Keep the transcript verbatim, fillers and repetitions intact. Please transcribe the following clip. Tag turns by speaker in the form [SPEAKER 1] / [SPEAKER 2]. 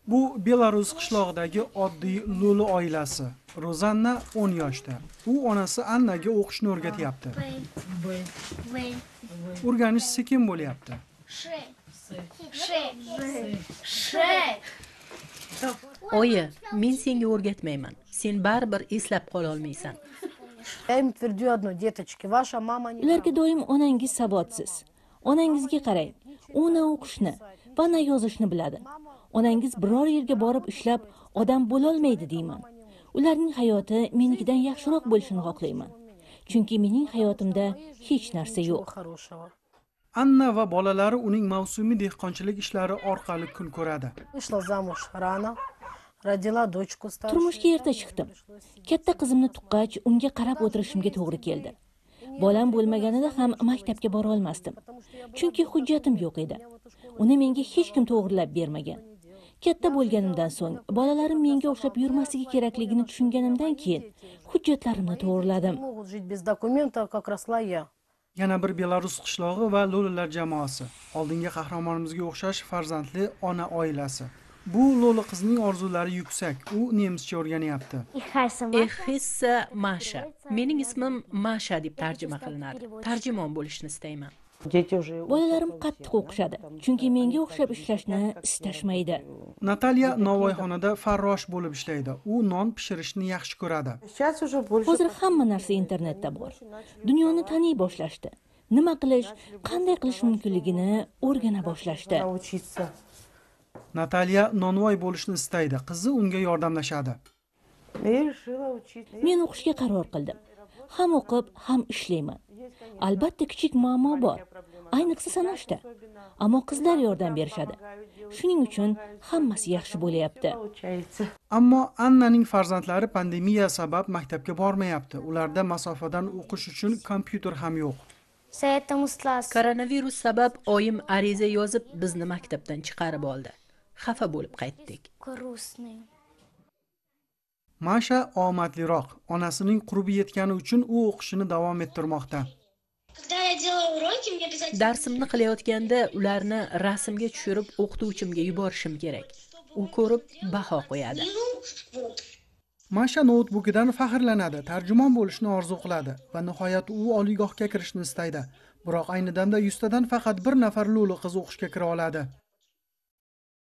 [SPEAKER 1] Bu Belarus qishlog'idagi oddiy lo'li oilasi. Rozanna o'n yoshda. U onasi Annaga o'qishni o'rgatyapti. O'rganish sekin bo'lyapti.
[SPEAKER 2] Oyi, men senga o'rgatmayman. Sen baribir eslab qola olmaysan.
[SPEAKER 3] Ularga doim onangiz savodsiz. Onangizga qarang. U na o'qishni va na yozishni biladi. Onangiz biror yerga borib ishlab odam bo'la olmaydi deyman. Ularning hayoti menikidan yaxshiroq bo'lishini xohlayman. Chunki mening hayotimda hech narsa yo'q.
[SPEAKER 1] Anna va bolalari uning mavsumiy dehqonchilik ishlari orqali kun ko'radi.
[SPEAKER 3] Turmushga erta chiqdim. Katta qizimni tuqqach, unga qarab o'tirishimga to'g'ri keldi. Bolam bo'lmaganida ham maktabga bora olmasdim. Chunki hujjatim yo'q edi. Uni menga hech kim to'g'rilab bermagan. Katta bo'lganimdan so'ng bolalarim menga o'xshab yurmasligi kerakligini tushunganimdan keyin hujjatlarimni to'g'riladim.
[SPEAKER 1] Yana bir Belarus qishlog'i va lo'lilar jamoasi. Oldingi qahramonimizga o'xshash farzandli ona oilasi. Bu lo'li qizning orzulari yuksak. U nemischa o'rganyapti.
[SPEAKER 2] Ehissa Masha. Mening ismim Masha deb tarjima qilinadi. Tarjimon bo'lishni istayman.
[SPEAKER 3] Bolalarim qattiq o'qishadi, chunki menga o'xshab ishlashni istashmaydi.
[SPEAKER 1] Natalya novvoyxonada farrosh bo'lib ishlaydi. U non pishirishni yaxshi ko'radi.
[SPEAKER 3] Hozir hamma narsa internetda bor. Dunyoni taniy boshlashdi. Nima qilish, qanday qilish mumkinligini o'rgana boshlashdi.
[SPEAKER 1] Natalya nonvoy bo'lishni istaydi. Qizi unga yordamlashadi.
[SPEAKER 3] Men o'qishga qaror qildim. Ham o'qib, ham ishlayman. Albatta kichik muammo bor, ayniqsa sanashda. Ammo qizlar yordam berishadi. Shuning uchun hammasi yaxshi bo'layapti.
[SPEAKER 1] Ammo Annaning farzandlari pandemiya sabab maktabga bormayapti. Ularda masofadan o'qish uchun kompyuter ham yo'q.
[SPEAKER 2] Koronavirus sabab oyim ariza yozib bizni maktabdan chiqarib oldi. Xafa bo'lib qaytdik.
[SPEAKER 1] Masha omadliroq. Onasining qurbi yetgani uchun u o'qishini davom ettirmoqda.
[SPEAKER 2] Darsimni qilayotganda ularni rasmga tushirib o'qituvchimga yuborishim kerak. U ko'rib baho qo'yadi.
[SPEAKER 1] Masha noutbukidan faxrlanadi, tarjimon bo'lishni orzu qiladi va nihoyat u oliygohga kirishni istaydi. Biroq ayni damda yuztadan faqat bir nafar lo'li qiz o'qishga kira oladi.